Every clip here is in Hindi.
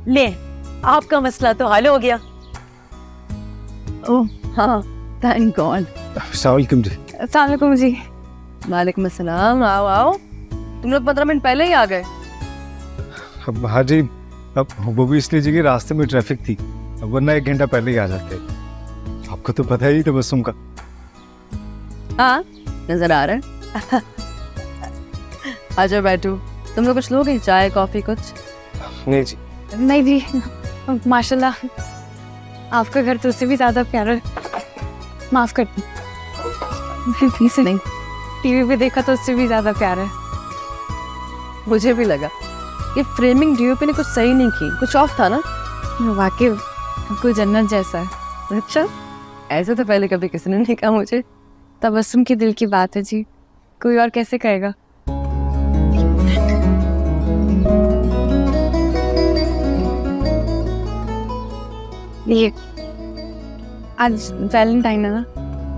ले, आपका मसला तो हल हो गया। ओह हाँ, थैंक गॉड। अस्सलाम वालेकुम जी। अस्सलाम वालेकुम जी। वालेकुम अस्सलाम। आओ आओ, तुम लोग 15 मिनट पहले ही आ गए। अब हाँ जी, अब वो भी इसलिए जी कि रास्ते में ट्रैफिक थी, वरना 1 घंटा पहले ही आ जाते। आपको तो पता ही तबस्सुम का। हाँ नजर आ रहा है। आजा बैठो। तुम लोग कुछ लोगे, चाय कॉफी कुछ? नहीं जी। नहीं जी, माशाल्लाह आपका घर तो उससे भी ज्यादा प्यारा है। माफ कर दी, नहीं, टीवी पे देखा तो उससे भी ज्यादा प्यारा है। मुझे भी लगा ये फ्रेमिंग डीओपी ने कुछ सही नहीं की, कुछ ऑफ था ना। वाकई कोई जन्नत जैसा है। अच्छा, ऐसे तो पहले कभी किसी ने नहीं कहा मुझे। तबस्सुम की दिल की बात है जी, कोई और कैसे कहेगा। ये आज वैलेंटाइन है ना?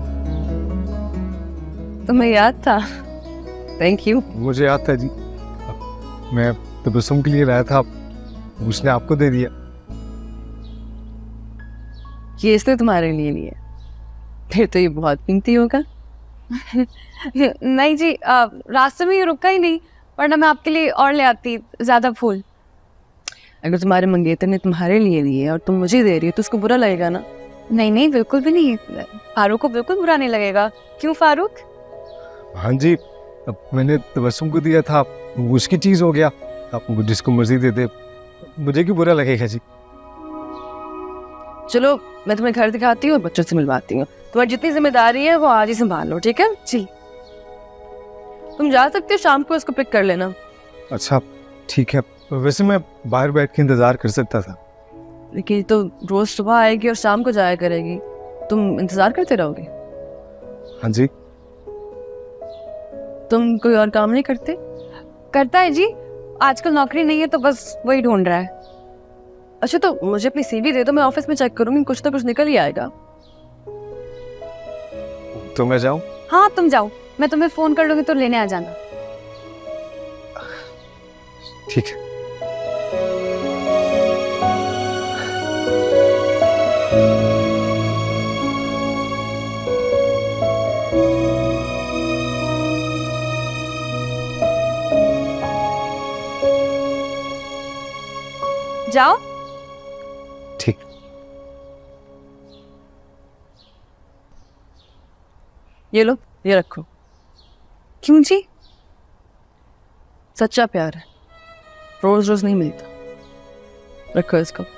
तुम्हें याद था? Thank you. मुझे याद था जी, मैं तबस्सुम के लिए लाया था, उसने आपको दे दिया। ये इसने तुम्हारे लिए लिया, फिर तो ये बहुत कीमती होगा। नहीं जी, रास्ते में ये रुका ही नहीं, वरना मैं आपके लिए और ले आती ज्यादा फूल। अगर तुम्हारे मंगेतर ने तुम्हारे लिए लिए और तुम मुझे दे रही हो तो उसको बुरा लगेगा ना? नहीं नहीं, बिल्कुल भी नहीं, फारूक को बिल्कुल बुरा नहीं लगेगा। क्यों फारूक? हाँ जी, अब मैंने तबस्सुम को दिया था, उसकी चीज हो गया, आप जिसको मर्जी दे दे, मुझे क्यों बुरा लगेगा जी। चलो मैं तुम्हें घर दिखाती हूँ और बच्चों से मिलवाती हूँ। तुम्हारी जितनी जिम्मेदारी है वो आज ही संभाल लो, ठीक है? जी। तुम जा सकते हो, शाम को उसको पिक कर लेना। अच्छा ठीक है, वैसे मैं बाहर बैठ के इंतजार कर सकता था। लेकिन तो रोज सुबह आएगी और शाम को जाया करेगी, तुम इंतजार करते रहोगे? हाँ जी। तुम कोई और काम नहीं करते? करता है जी, आजकल नौकरी नहीं है तो बस वही ढूंढ रहा है। अच्छा तो मुझे अपनी सीवी दे दो, मैं ऑफिस में चेक करूंगी, कुछ ना कुछ निकल ही आएगा। तो मैं जाऊं? हाँ तुम जाओ, मैं तुम्हें फोन कर लूंगी तो लेने आ जाना। ठीक है। जाओ। ठीक। ये लो, ये रखो। क्यों जी? सच्चा प्यार है, रोज रोज नहीं मिलता। रखो इसको।